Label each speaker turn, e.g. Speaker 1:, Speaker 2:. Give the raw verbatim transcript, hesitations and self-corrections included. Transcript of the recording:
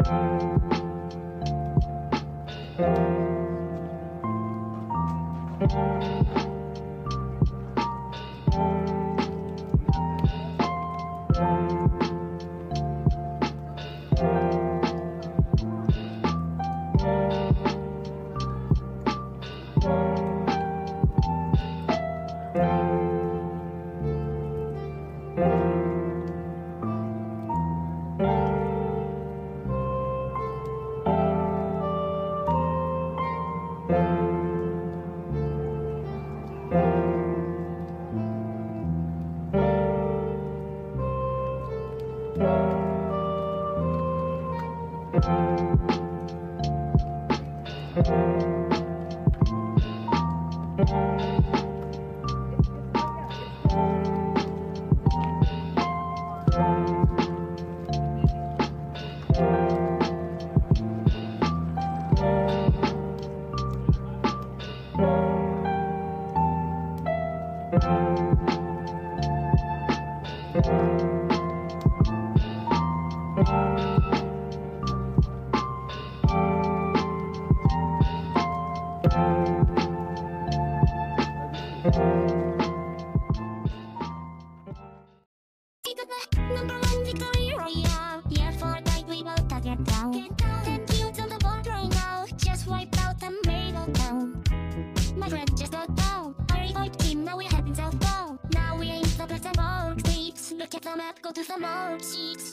Speaker 1: Number one victory royale. Yeah, for that we both get down. Ten kills on the board right now. Just wiped out the middle town. My friend just got down. I revived him, now we're heading southbound. Now we ain't the best of all states. Look at the map, go to the mark sheets.